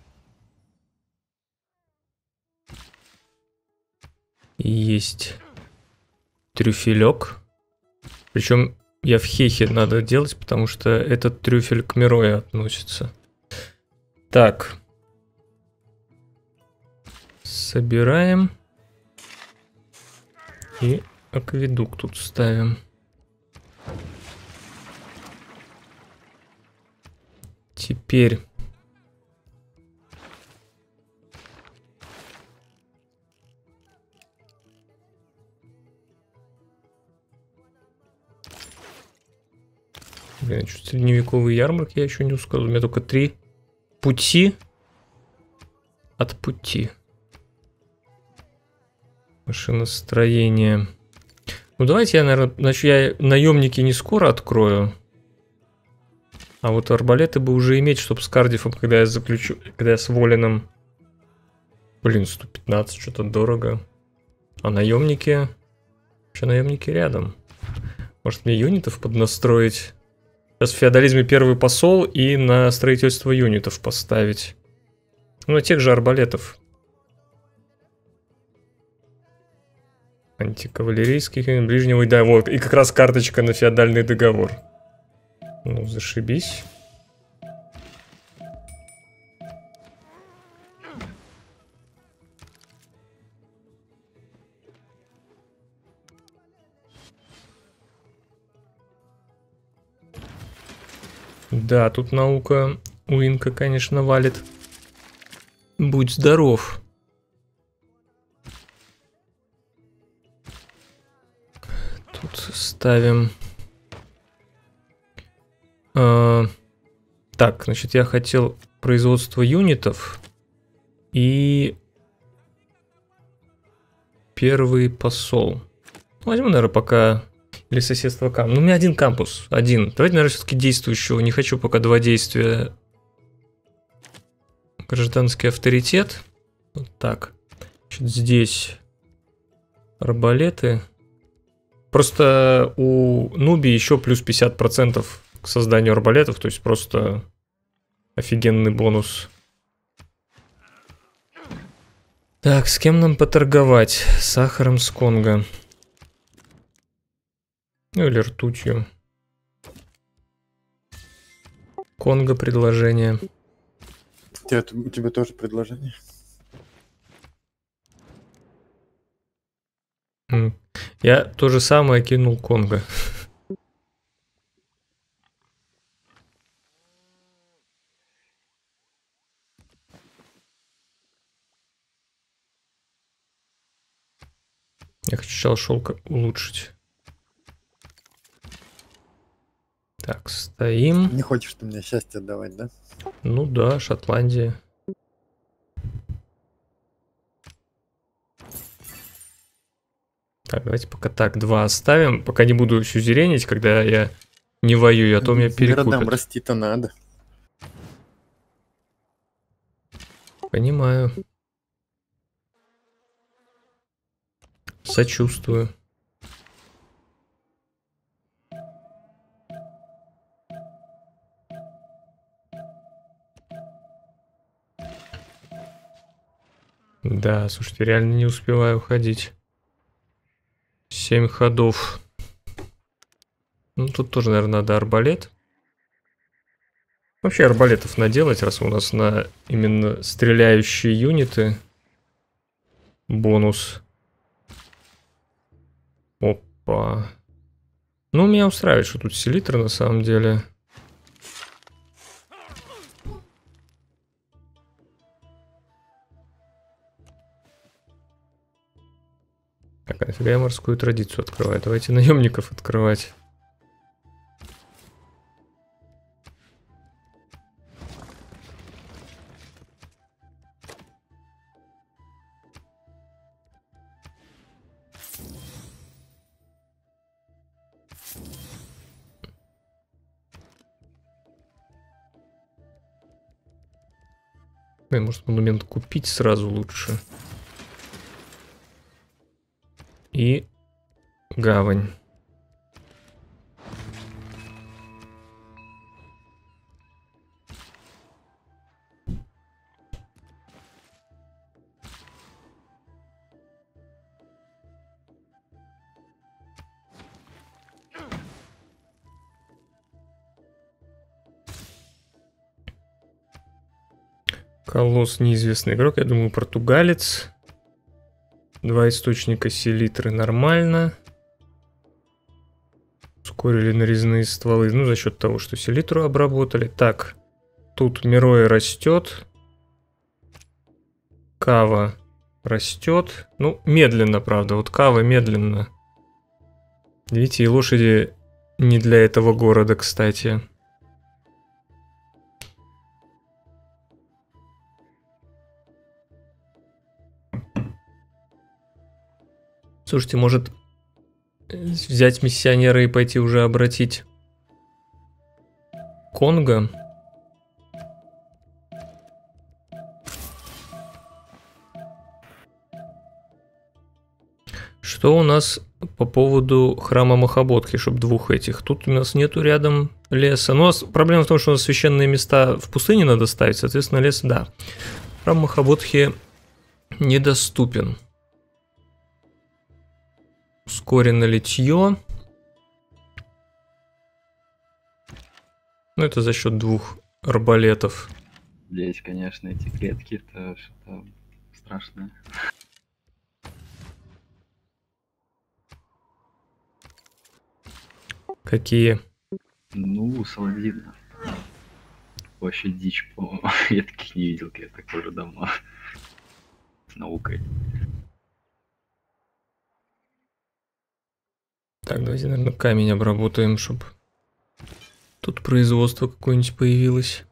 Speaker 1: Есть трюфелек. Причем я в хехе надо делать, потому что этот трюфель к Мирое относится. Так. Собираем. И акведук тут ставим. Теперь... Блин, что средневековый ярмарк я еще не сказал. У меня только три пути от пути. Машиностроение. Ну давайте я, наверное, значит, я наемники не скоро открою. А вот арбалеты бы уже иметь, чтобы с Кардифом, когда я заключу, когда я с Воленом. Блин, сто пятнадцать, что-то дорого. А наемники... Вообще наемники рядом. Может мне юнитов поднастроить? Сейчас в феодализме первый посол и на строительство юнитов поставить. Ну, на тех же арбалетов. Антикавалерийских, ближнего, да, вот. И как раз карточка на феодальный договор. Ну, зашибись. Да, тут наука у Инка, конечно, валит. Будь здоров. Тут ставим... А, так, значит, я хотел производство юнитов и первый посол. Возьму, наверное, пока... Или соседство кампус. Ну, у меня один кампус. Один. Давайте, наверное, все-таки действующего. Не хочу пока два действия. Гражданский авторитет. Вот так. Значит, здесь арбалеты. Просто у Нуби еще плюс пятьдесят процентов к созданию арбалетов. То есть просто офигенный бонус. Так, с кем нам поторговать? С сахаром с Конго. Ну или ртутью. Конго предложение.
Speaker 9: Тебе, у тебя тоже предложение?
Speaker 1: Я то же самое кинул Конго. Я хочу сначала шелка улучшить. Так, стоим.
Speaker 9: Не хочешь ты мне счастье отдавать, да?
Speaker 1: Ну да, Шотландия. Так, давайте пока так, два оставим. Пока не буду сюзеренить, когда я не воюю, а то меня перекупят.
Speaker 9: Городам расти-то надо.
Speaker 1: Понимаю. Сочувствую. Да, слушайте, реально не успеваю ходить. Семь ходов. Ну, тут тоже, наверное, надо арбалет. Вообще арбалетов наделать, раз у нас на именно стреляющие юниты бонус. Опа. Ну, меня устраивает, что тут селитра на самом деле. Так, а нафига я морскую традицию открываю? Давайте наемников открывать. Блин, может, монумент купить сразу лучше. И гавань. Колосс неизвестный игрок, я думаю, португалец. Два источника селитры нормально. Ускорили нарезные стволы, ну, за счет того, что селитру обработали. Так, тут Мироя растет. Кава растет. Ну, медленно, правда, вот Кава медленно. Видите, и лошади не для этого города, кстати. Слушайте, может взять миссионера и пойти уже обратить Конго? Что у нас по поводу храма Махабодхи, чтобы двух этих? Тут у нас нету рядом леса. Ну, у нас проблема в том, что у нас священные места в пустыне надо ставить, соответственно, лес, да. Храм Махабодхи недоступен. Ускорено литье. Ну, это за счет двух арбалетов.
Speaker 8: Здесь, конечно, эти клетки, это что-то страшное.
Speaker 1: Какие?
Speaker 8: Ну, Саладина. Вообще дичь, по-моему. Я таких не видел, я так уже давно. С наукой.
Speaker 1: Так, давайте, наверное, камень обработаем, чтобы тут производство какое-нибудь появилось.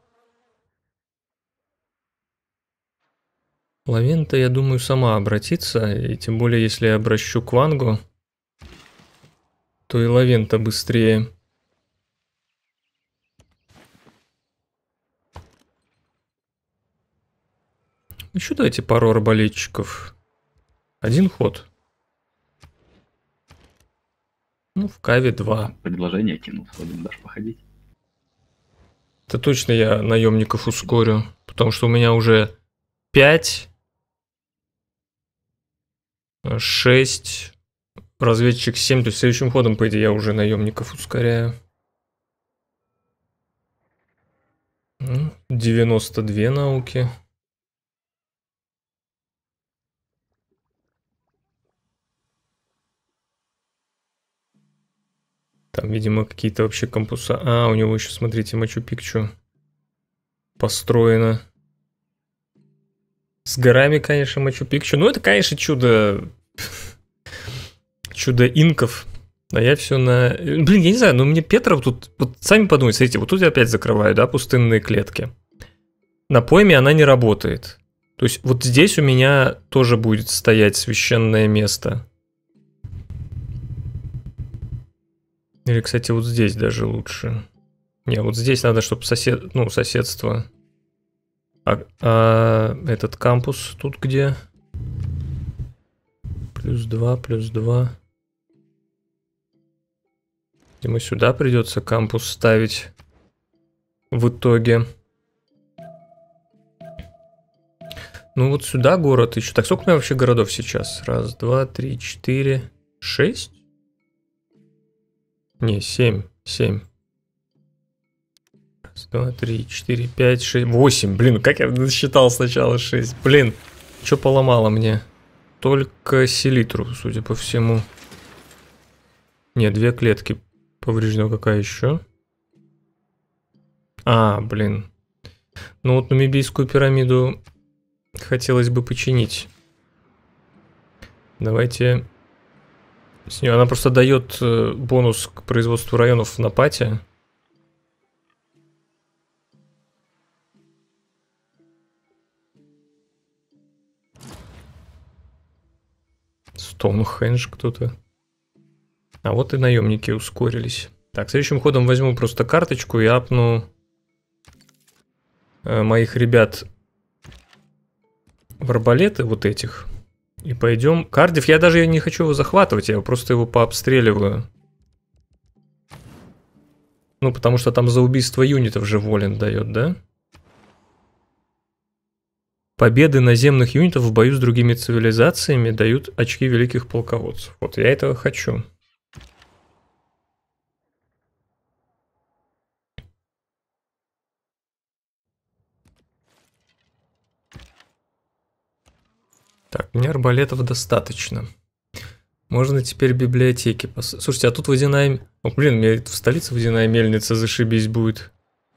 Speaker 1: Лавента, я думаю, сама обратится, и тем более, если я обращу Квангу, то и Лавента быстрее. Еще давайте пару арбалетчиков. Один ход. Ну, в Каве два.
Speaker 8: Предложение кинул, сходим, дашь походить?
Speaker 1: Это точно я наемников ускорю, потому что у меня уже пять, шесть, разведчик семь, то есть следующим ходом, по идее, я уже наемников ускоряю. девяносто две науки. Там, видимо, какие-то вообще кампуса. А, у него еще, смотрите, Мачу-Пикчу построено. С горами, конечно, Мачу-Пикчу. Ну, это, конечно, чудо... чудо инков. А я все на... Блин, я не знаю, но мне Петров тут... Вот сами подумайте, смотрите, вот тут я опять закрываю, да, пустынные клетки. На пойме она не работает. То есть вот здесь у меня тоже будет стоять священное место. Или, кстати, вот здесь даже лучше. Не, вот здесь надо, чтобы сосед... ну, соседство. А, а этот кампус тут где? Плюс два, плюс два. Видимо, сюда придется кампус ставить в итоге. Ну вот сюда город еще. Так, сколько у меня вообще городов сейчас? Раз, два, три, четыре, шесть? Не, семь, семь. Раз, два, три, четыре, пять, шесть, восемь. Блин, как я считал сначала шесть. Блин, что поломало мне? Только селитру, судя по всему. Не, две клетки повреждено. Какая еще? А, блин. Ну вот намибийскую пирамиду хотелось бы починить. Давайте... С нее она просто дает э, бонус к производству районов на пати. Стоунхендж кто-то. А вот и наемники ускорились. Так, следующим ходом возьму просто карточку и апну э, моих ребят в арбалеты вот этих. И пойдем. Кардив, я даже не хочу его захватывать, я просто его пообстреливаю. Ну, потому что там за убийство юнитов же Волен дает, да? Победы наземных юнитов в бою с другими цивилизациями дают очки великих полководцев. Вот я этого хочу. Так, мне арбалетов достаточно. Можно теперь библиотеки пос... Слушайте, а тут водяная... О, блин, у меня в столице водяная мельница, зашибись будет.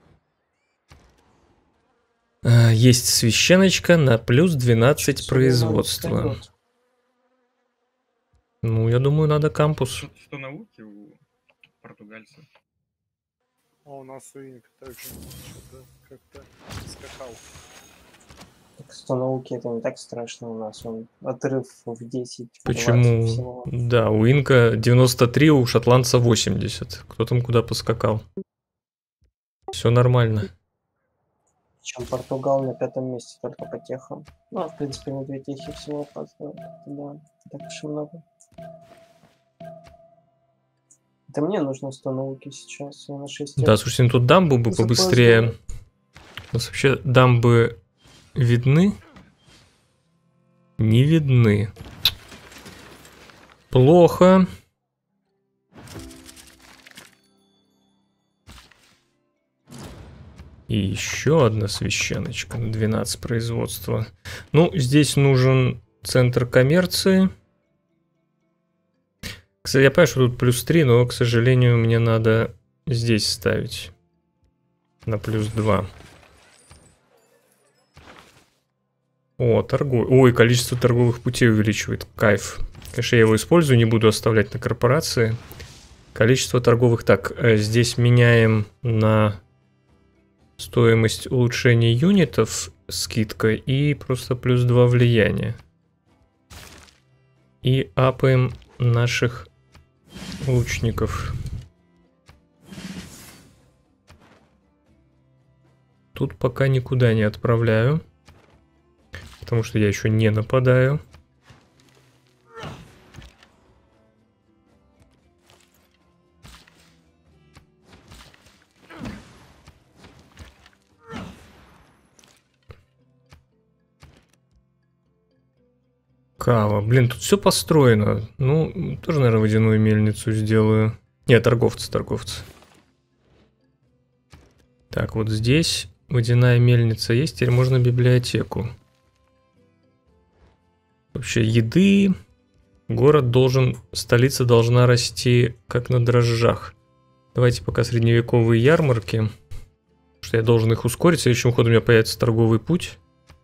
Speaker 1: А, есть священочка на плюс двенадцать
Speaker 3: Что
Speaker 1: производства. Ну, я думаю, надо кампус.
Speaker 10: Что, что науки у португальцев?
Speaker 2: А у нас Инк также что-то как-то скакал.
Speaker 3: Так что науки это не так страшно у нас. Он отрыв в десять.
Speaker 1: Почему?
Speaker 3: Всего.
Speaker 1: Да, у Инка девяносто три, у шотландца восемьдесят. Кто там куда поскакал? Все нормально.
Speaker 3: Чем Португал на пятом месте только по техам. Ну, а в принципе, на две техи всего опаздывает. Да, так уж и много. Это мне нужно сто науки сейчас. Я на шесть.
Speaker 1: Да, слушайте, ну тут дамбу бы побыстрее. У нас вообще дамбы видны? Не видны. Плохо. И еще одна священочка на двенадцать производства. Ну, здесь нужен центр коммерции. Кстати, я понимаю, что тут плюс три, но, к сожалению, мне надо здесь ставить на плюс два. О, торгу... Ой, количество торговых путей увеличивает. Кайф. Конечно, я его использую, не буду оставлять на корпорации. Количество торговых... Так, здесь меняем на стоимость улучшения юнитов скидка и просто плюс два влияния. И апаем наших лучников. Тут пока никуда не отправляю. Потому что я еще не нападаю. Кава. Блин, тут все построено. Ну, тоже, наверное, водяную мельницу сделаю. Нет, торговцы, торговцы. Так, вот здесь водяная мельница есть. Теперь можно библиотеку. Вообще, еды. Город должен, столица должна расти как на дрожжах. Давайте пока средневековые ярмарки. Потому что я должен их ускорить. Следующим ходом у меня появится торговый путь.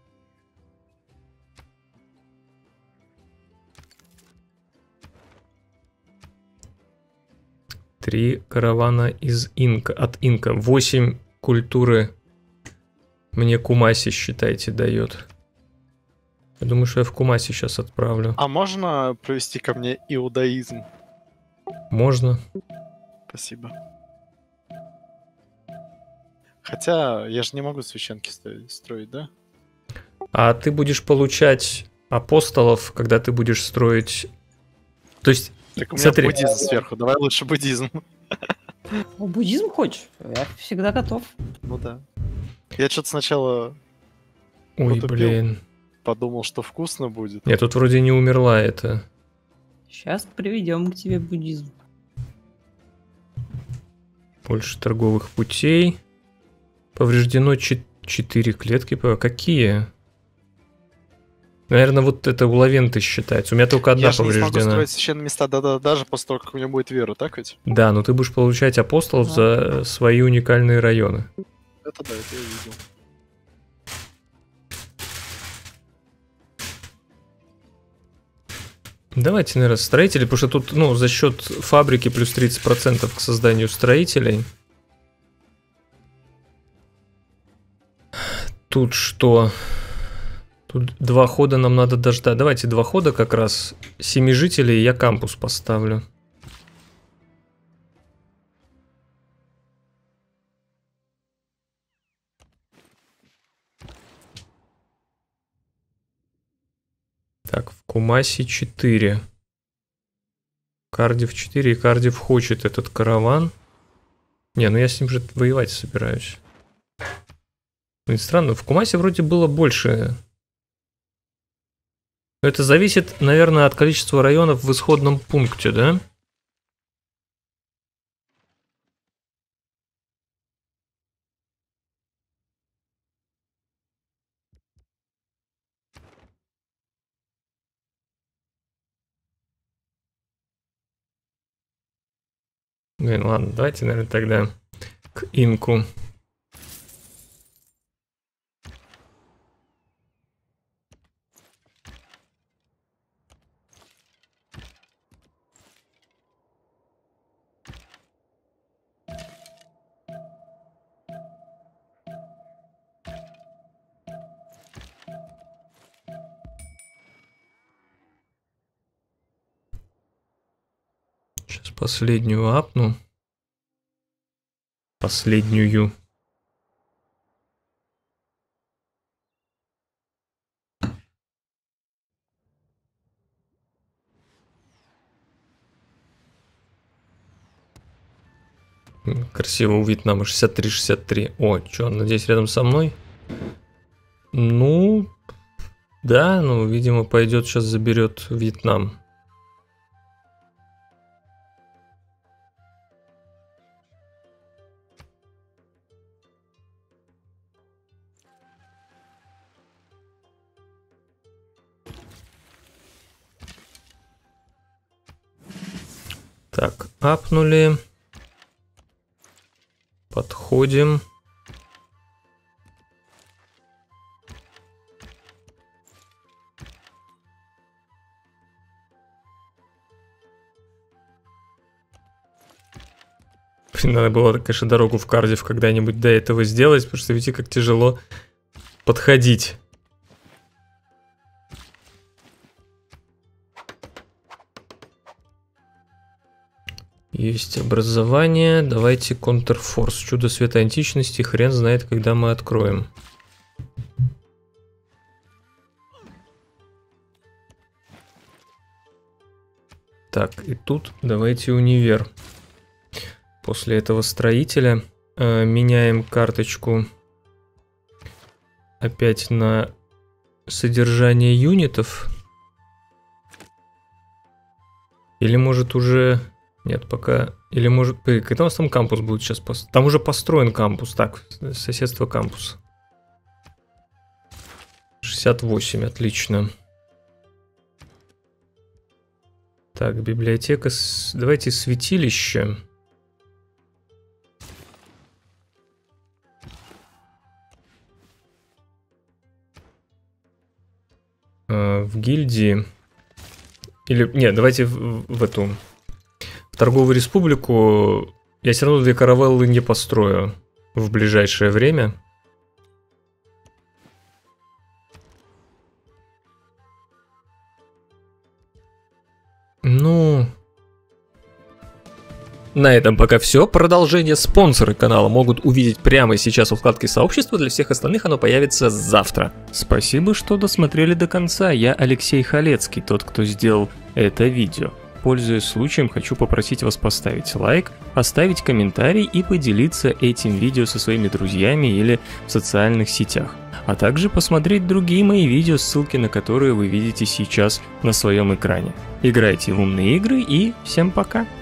Speaker 1: Три каравана из Инка, от Инка. Восемь культуры мне Кумаси, считайте, дает. Я думаю, что я в Кумаси сейчас отправлю.
Speaker 2: А можно провести ко мне иудаизм?
Speaker 1: Можно.
Speaker 2: Спасибо. Хотя я же не могу священки строить, да?
Speaker 1: А ты будешь получать апостолов, когда ты будешь строить... То есть...
Speaker 2: Так у меня
Speaker 1: смотри.
Speaker 2: буддизм сверху, давай лучше буддизм.
Speaker 7: Ну, буддизм хочешь? Я всегда готов.
Speaker 2: Ну да. Я что-то сначала...
Speaker 1: Ой,
Speaker 2: потупил,
Speaker 1: блин.
Speaker 2: подумал, что вкусно будет.
Speaker 1: Нет, тут вроде не умерла это.
Speaker 7: Сейчас приведем к тебе буддизм.
Speaker 1: Больше торговых путей. Повреждено четыре клетки. Какие? Наверное, вот это у Лавенты считается. У меня только одна
Speaker 6: Я же не смогу
Speaker 1: повреждена.
Speaker 6: строить священные места да, да, даже после того, как у меня будет вера, так ведь?
Speaker 1: Да, но ты будешь получать апостолов за свои уникальные районы.
Speaker 6: Это да, это я видел.
Speaker 1: Давайте, наверное, строители, потому что тут, ну, за счет фабрики плюс тридцать процентов к созданию строителей. Тут что? Тут два хода нам надо дождать. Давайте два хода как раз. Семи жителей, я кампус поставлю. Так, в Кумасе четыре. Кардив четыре, и Кардив хочет этот караван. Не, ну я с ним же воевать собираюсь. Блин, странно, в Кумасе вроде было больше. Но это зависит, наверное, от количества районов в исходном пункте, да? Блин, ладно, давайте, наверное, тогда к инку. Сейчас последнюю апну. Последнюю. Красиво у Вьетнама шестьдесят три шестьдесят три. О, что, надеюсь, рядом со мной? Ну, да, ну, видимо, пойдет сейчас заберет Вьетнам. Так, апнули. Подходим. Надо было, конечно, дорогу в Кардив когда-нибудь до этого сделать, потому что видите, как тяжело подходить. Есть образование. Давайте контрфорс. Чудо света античности. Хрен знает, когда мы откроем. Так, и тут давайте универ. После этого строителя э, меняем карточку опять на содержание юнитов. Или может уже... Нет, пока... Или может... Когда у нас там кампус будет сейчас? Пос... Там уже построен кампус. Так, соседство кампуса. шестьдесят восемь, отлично. Так, библиотека... С... Давайте святилище. Э, в гильдии... Или... Нет, давайте в, в эту... Торговую республику я все равно две каравеллы не построю в ближайшее время. Ну... На этом пока все. Продолжение спонсоры канала могут увидеть прямо сейчас в вкладке сообщества. Для всех остальных оно появится завтра. Спасибо, что досмотрели до конца. Я Алексей Халецкий, тот, кто сделал это видео. Пользуясь случаем, хочу попросить вас поставить лайк, оставить комментарий и поделиться этим видео со своими друзьями или в социальных сетях. А также посмотреть другие мои видео, ссылки на которые вы видите сейчас на своем экране. Играйте в умные игры и всем пока!